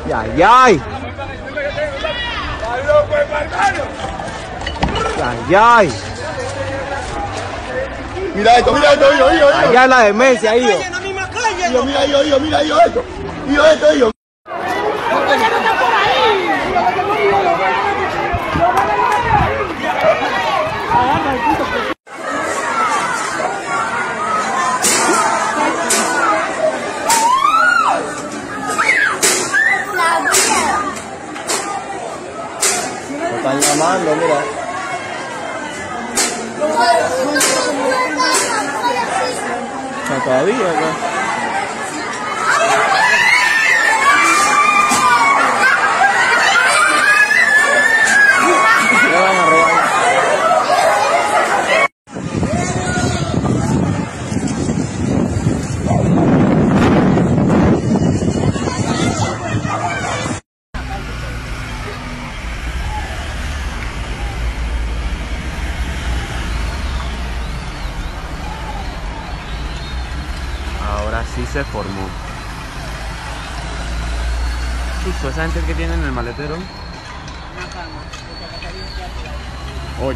Ay, ay. Ay, ay. Mira esto, hijo. Allá la demencia, hijo. Hijo, mira, hijo esto. Hijo esto, hijo. Me están llamando, mira. Todavía, ¿no? Le van a robar. Ahora sí se formó. Justo esa gente que tiene en el maletero. Oye.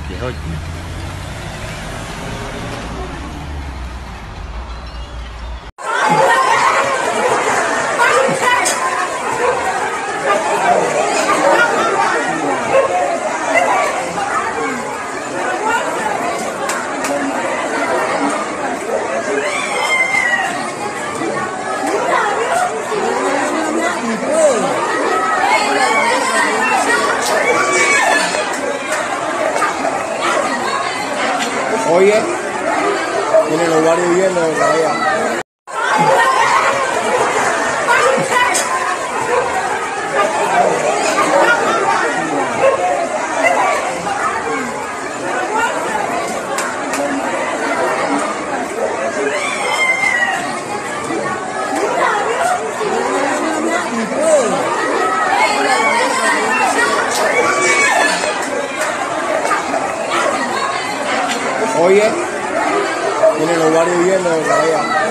Oye, tienen los guardias viendo para allá. Oye, tienen los guardias viendo para allá.